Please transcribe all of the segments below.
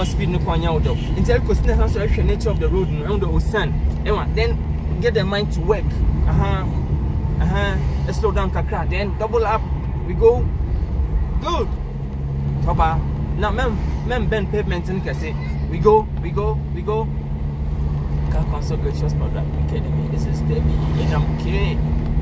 speed no kwanya odo. Until you see the nature of the road and the sun. Then get the mind to work. Let's slow down kakra. Then double up. We go. Good. Toba. Now mem bend pavement in Kase. We go. Car console gracious product academy. This is Debbie. And I'm okay.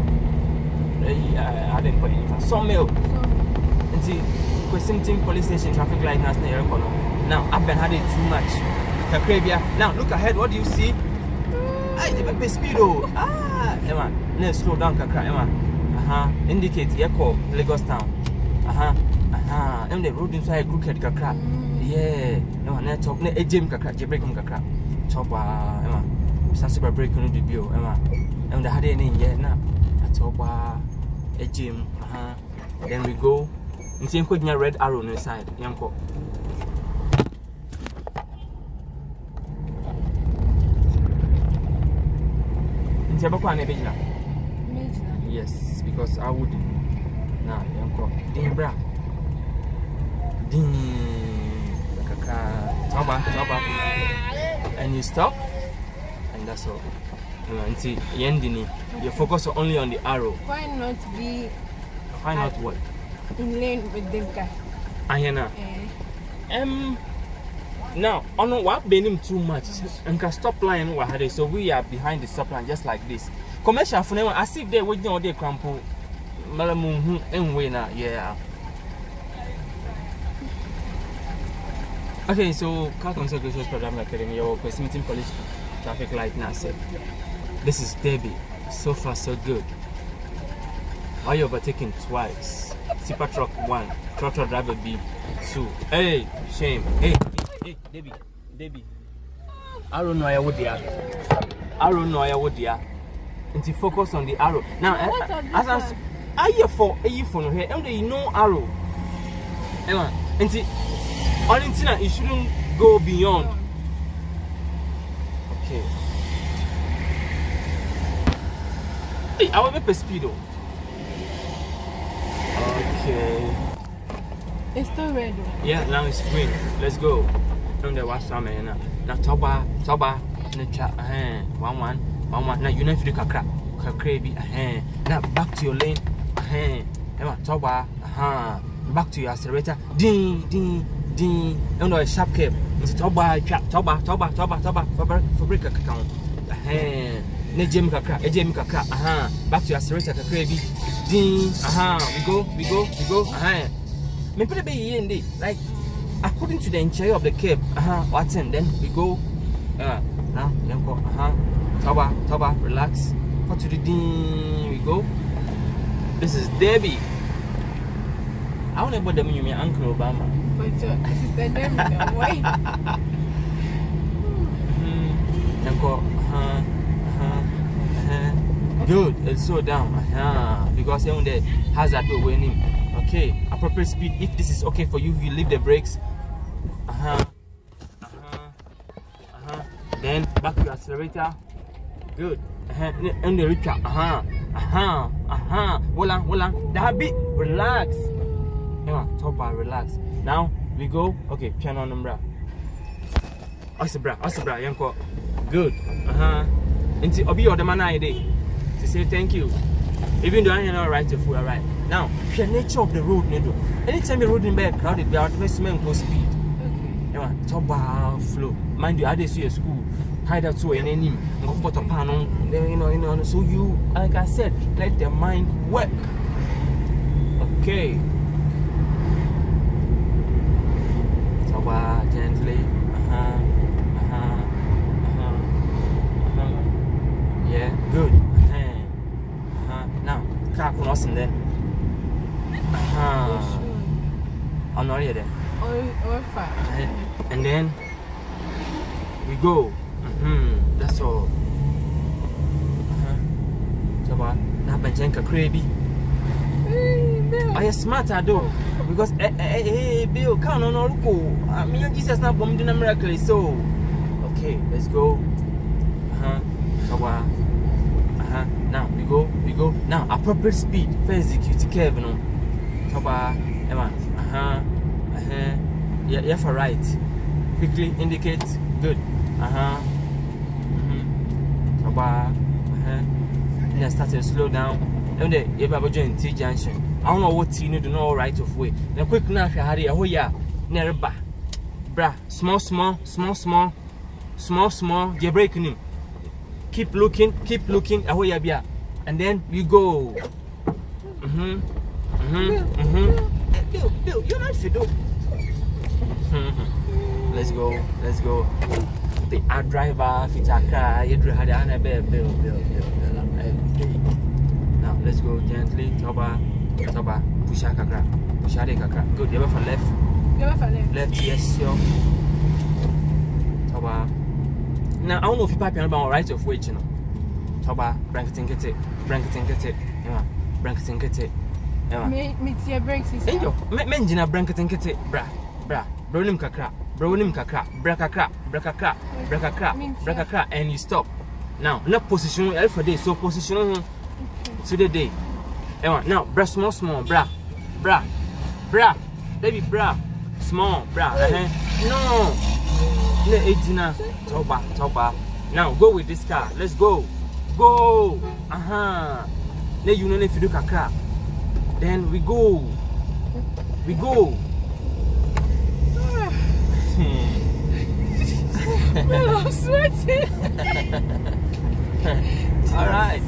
I didn't put it. Sawmill. And see, question police station traffic light now I've been had it too much. Kakrabia. Now look ahead. What do you see? The speed. Emma. Let's slow down, Kakra. Emma. Indicate Yako, Lagos town. And the road inside crooked Kakra. Yeah. Emma. Let's talk. A gym Kakra. Jebrekum Kakra. Chopper. Emma. Super break on the bio. Emma. And the had any yet now. A chopper. A gym. Then we go. And see, putting a red arrow on the side. Yanko. Yes, because I wouldn't. Now, Yanko. Deborah. Toba. And you stop, and that's all. And see, Yendini, you focus only on the arrow. Why not be? Why not what? In lane with this guy. Ayana. Now, on what being too much, and can stop line what so we are behind the stop line just like this. Commercial for now, as if they waiting all day crampo. Malamu and winner, yeah. Okay, so car consolidations program academy or meeting police traffic light now said. This is Debbie. So far so good. Why you overtaking twice? Tipper truck 1, tractor driver B 2. Hey, shame. Hey, Debbie. I don't know I would there. And to focus on the arrow. Now, as I hear for here, and there is no arrow. Emma, and see, on internet, it shouldn't go beyond. Okay. Hey, I will make a speedo. Okay. It's still red. Yeah, now it's green. Let's go. And there was some now Toba, nature, 1-1. Now you know if you crazy, now back to your lane, Toba, back to your accelerator, ding, and a sharp curve. It's Toba, for break account, Nejim Kaka, back to your accelerator, crazy, ding, we go, maybe in the like according to the interior of the curve, what's in, then we go, now, Toba, relax. Go to the ding. We go. This is Debbie. I want to put them in my Uncle Obama. But your sister Debbie, why? Good. Let's slow down. Because on the hazard we're winning. Okay. Appropriate speed. If this is okay for you, you leave the brakes. Then back to your accelerator. Good. And the richer. Hold on. That bit. Relax. Toba, relax. Now we go. Okay, piano number. Osibra, Yanko. Good. And Obi or the man I did to say thank you. Even though I ain't not right to food, alright. Now, the nature of the road, anytime the road in bed crowded, there are maximum go speed. Okay. Toba flow. Mind you, I did see a school. Hide that so any name, go put a pan on, then so you, like I said, let the mind work. Okay. Toba gently. Yeah, good. Now, car crossing then. I'm not here then. Or 5. And then we go. That's all. So now Benjenka crazy. I am smarter though. Because Bill can't on I mean Jesus not bombed in a miracle. So okay, let's go. So now we go. Now appropriate speed. First execute curve no. So Emma. Yeah, for right. quickly indicate. Good. Toba. Then start to slow down. And then you have a joint T junction. I don't know what you do know right of way. Then quick now, hurry. Oh yeah, near ba. Bra, small. You're breaking him. Keep looking. Oh yeah, yeah. And then you go. Bill, you're not fiddle. Let's go. The driver, Fitaka, you had an Bill. Now let's go gently. Toba, Pushaka, Good, Deborah for left. Left, yes, yo. Toba. Now I don't know if you pipe about right of way, you know. Toba, branketing get it. Yeah, branketing get it. Me tie breaks is. Enjo, menjina branketing get it. Bra. Bronim kakra, brakakra, and you stop. Now, not position for day, so position to the day. Now, bra small, bra, baby, bra, small, bra. No, Toba. Now go with this car. Let's go. Then you know if you do kakra. Then we go. I'm sweating. All right.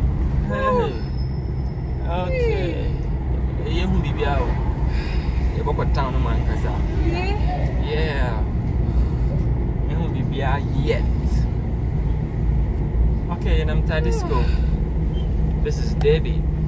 Okay. You won't be out. You go to town, man. Yeah. You won't be out yet. Okay, and I'm tired to go. This is Debbie.